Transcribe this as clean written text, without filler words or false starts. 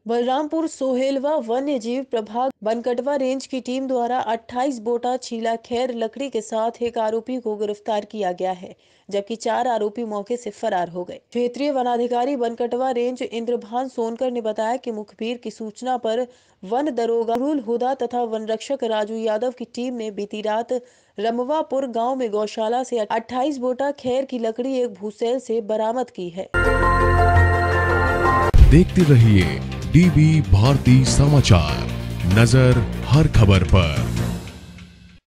बलरामपुर सोहेलवा वन्य जीव प्रभाग बनकटवा रेंज की टीम द्वारा 28 बोटा छीला खैर लकड़ी के साथ एक आरोपी को गिरफ्तार किया गया है, जबकि 4 आरोपी मौके से फरार हो गए। क्षेत्रीय वनाधिकारी बनकटवा रेंज इंद्रभान सोनकर ने बताया कि मुखबिर की सूचना पर वन दरोगा नूरुल हुदा तथा वन रक्षक राजू यादव की टीम ने बीती रात रमवापुर गाँव में गौशाला से 28 बोटा खैर की लकड़ी एक भूसेल से बरामद की है। देखते रहिए डीबी भारती समाचार, नजर हर खबर पर।